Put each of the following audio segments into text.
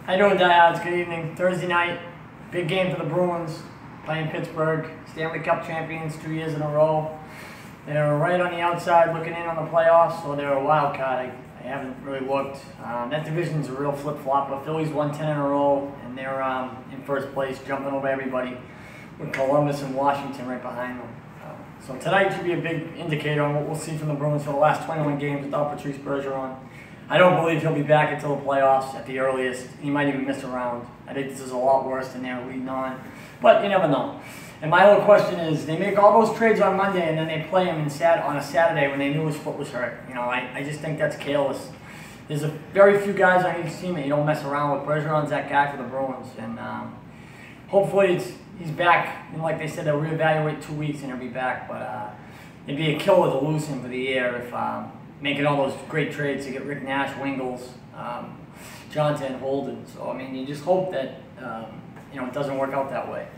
How you doing, Diehards? Good evening. Thursday night, big game for the Bruins, playing Pittsburgh. Stanley Cup champions 2 years in a row. They're right on the outside looking in on the playoffs, so they're a wild card. I haven't really looked. That division's a real flip-flop, but Philly's won 10 in a row, and they're in first place, jumping over everybody, with Columbus and Washington right behind them. So tonight should be a big indicator on what we'll see from the Bruins for the last 21 games without Patrice Bergeron. I don't believe he'll be back until the playoffs at the earliest. He might even miss a round. I think this is a lot worse than they're leading on, but you never know. And my whole question is, they make all those trades on Monday and then they play him on a Saturday when they knew his foot was hurt. You know, I just think that's careless. There's a very few guys on each team that you don't mess around with. Bergeron's that guy for the Bruins, and hopefully he's back. And like they said, they'll reevaluate 2 weeks and he'll be back. But it'd be a killer to lose him for the year if making all those great trades to get Rick Nash, Wingels, Johnson, Holden. So I mean, you just hope that it doesn't work out that way.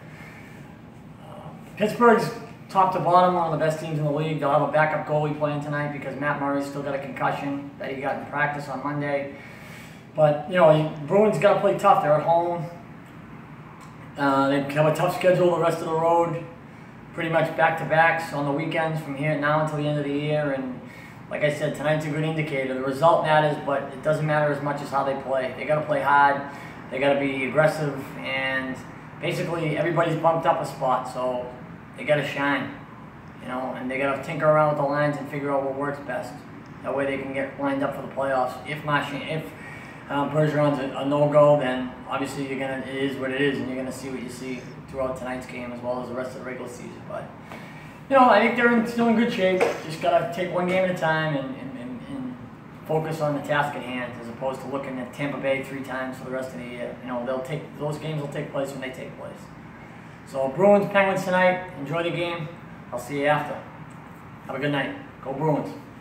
Pittsburgh's top to bottom one of the best teams in the league. They'll have a backup goalie playing tonight because Matt Murray's still got a concussion that he got in practice on Monday. But Bruins got to play tough. They're at home. They have a tough schedule the rest of the road. Pretty much back-to-backs on the weekends from here now until the end of the year. And like I said, tonight's a good indicator. The result matters, but it doesn't matter as much as how they play. They got to play hard. They got to be aggressive, and basically everybody's bumped up a spot, so they got to shine, and they got to tinker around with the lines and figure out what works best. That way they can get lined up for the playoffs. If Bergeron's a no-go, then obviously it is what it is, and you're gonna see what you see throughout tonight's game as well as the rest of the regular season. But I think they're still in good shape. Just gotta take one game at a time and focus on the task at hand, as opposed to looking at Tampa Bay 3 times for the rest of the year. Those games will take place when they take place. So Bruins, Penguins tonight. Enjoy the game. I'll see you after. Have a good night. Go Bruins.